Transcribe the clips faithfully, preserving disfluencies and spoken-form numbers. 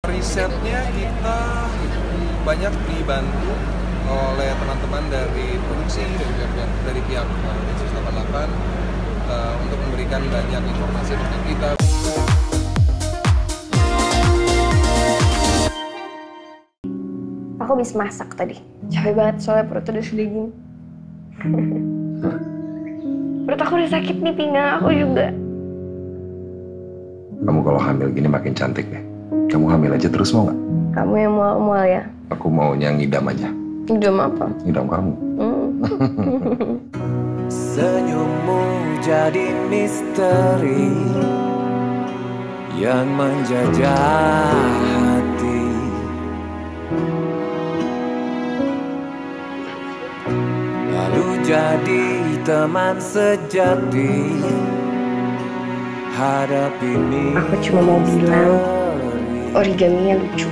Risetnya kita banyak dibantu oleh teman-teman dari produksi, dari pihak, dari pihak Densus delapan puluh delapan uh, untuk memberikan banyak informasi tentang kita. Aku habis masak tadi, capek banget soalnya perut udah sedih gini. Perut aku udah sakit nih, pinggang aku juga. Kamu kalau hamil gini makin cantik deh. Kamu hamil aja terus mau nggak? Kamu yang mual-mual ya? Aku maunya ngidam aja. Ngidam apa? Ngidam kamu. Hmm. Senyummu jadi misteri yang menjajah hati. Lalu jadi teman sejati. Hadapi misteri. Aku cuma mau bilang origaminya lucu.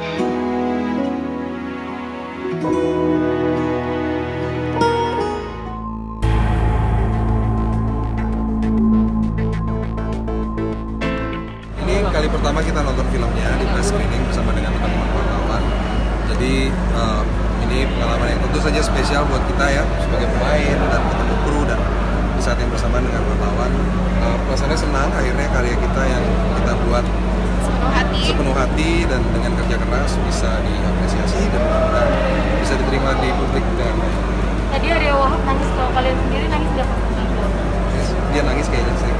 Ini kali pertama kita nonton filmnya di press screening bersama dengan teman-teman wartawan. Jadi uh, ini pengalaman yang tentu saja spesial buat kita ya sebagai pemain dan ketemu kru dan di saat yang bersamaan dengan wartawan. Uh, perasaannya senang akhirnya karya kita yang kita buat sepenuh hati, sepenuh hati dan dengan kerja keras bisa diapresiasi dan mudah-mudahan bisa diterima di publik dengan baik. Tadi Arya Wahab nangis, kalau kalian sendiri nangis gak? Dia nangis kayaknya sih.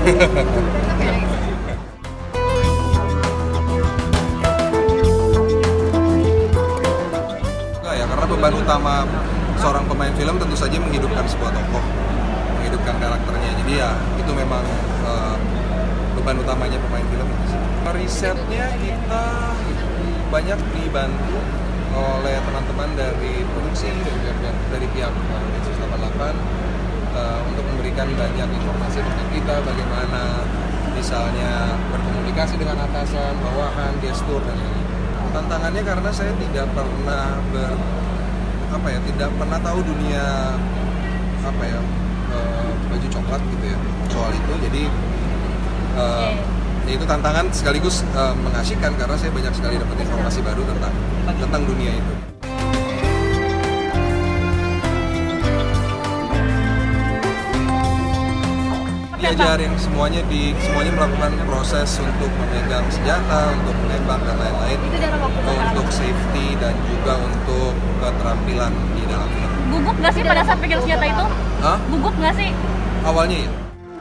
Enggak ya, karena beban utama seorang pemain film tentu saja menghidupkan sebuah tokoh, menghidupkan karakternya. Jadi ya itu memang uh, beban utamanya pemain film itu sih. Risetnya kita banyak dibantu oleh teman-teman dari produksi, dari pihak, dari pihak Densus delapan puluh delapan uh, untuk memberikan banyak informasi tentang kita, bagaimana misalnya berkomunikasi dengan atasan, bawahan, gestur dan lain-lain. Tantangannya karena saya tidak pernah ber apa ya, tidak pernah tahu dunia apa ya uh, baju coklat gitu ya soal itu. Jadi uh, ya itu tantangan sekaligus uh, mengasihkan karena saya banyak sekali dapat informasi baru tentang tentang dunia itu. Diajarin semuanya di semuanya melakukan proses untuk memegang senjata, untuk menembak dan lain-lain, untuk safety dan juga untuk keterampilan di dalam film. Gugup nggak sih pada saat pegang senjata itu? Hah? Gugup nggak sih? Awalnya ya.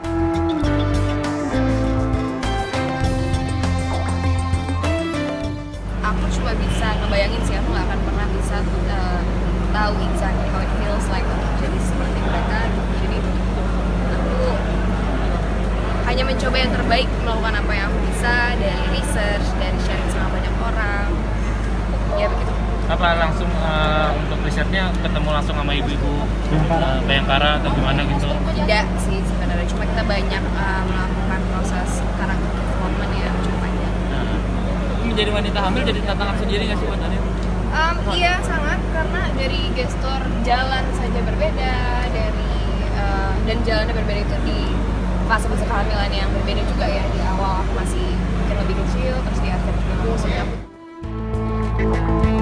Aku cuma bisa ngebayangin sih, aku nggak akan pernah bisa uh, tahu exactly how it feels like untuk jadi seperti mereka. Jadi aku hanya mencoba yang terbaik, melakukan apa yang aku bisa dari research, dari sharing sama banyak orang. Ya begitu. Apa langsung uh, untuk risetnya ketemu langsung sama ibu-ibu uh, Bayangkara atau gimana gitu? Tidak sih sebenarnya, cuma kita banyak uh, melakukan proses karakter development yang cukup panjang. Nah, menjadi wanita hamil jadi tantangan sendiri nggak sih buat Ania? Um, iya sangat, karena dari gestur jalan saja berbeda, dari uh, dan jalannya berbeda itu di fase-fase kehamilan yang berbeda juga ya. Di awal aku masih mungkin lebih kecil, terus di akhir juga maksudnya aku